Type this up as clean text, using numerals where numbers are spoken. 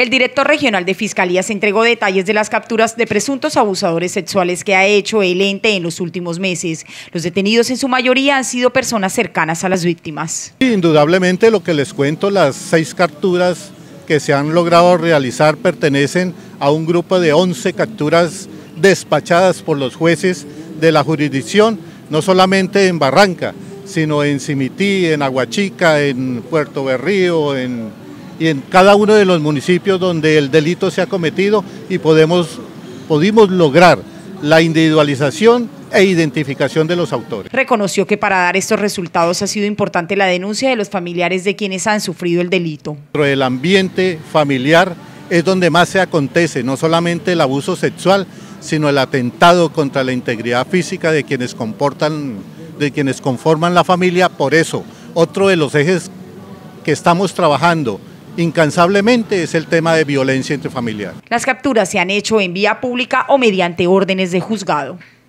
El director regional de Fiscalía se entregó detalles de las capturas de presuntos abusadores sexuales que ha hecho el ente en los últimos meses. Los detenidos en su mayoría han sido personas cercanas a las víctimas. Indudablemente lo que les cuento, las 6 capturas que se han logrado realizar pertenecen a un grupo de 11 capturas despachadas por los jueces de la jurisdicción, no solamente en Barranca, sino en Simití, en Aguachica, en Puerto Berrío, y en cada uno de los municipios donde el delito se ha cometido, y pudimos lograr la individualización e identificación de los autores. Reconoció que para dar estos resultados ha sido importante la denuncia de los familiares de quienes han sufrido el delito. Dentro del ambiente familiar es donde más se acontece, no solamente el abuso sexual, sino el atentado contra la integridad física de quienes conforman la familia. Por eso, otro de los ejes que estamos trabajando incansablemente es el tema de violencia intrafamiliar. Las capturas se han hecho en vía pública o mediante órdenes de juzgado.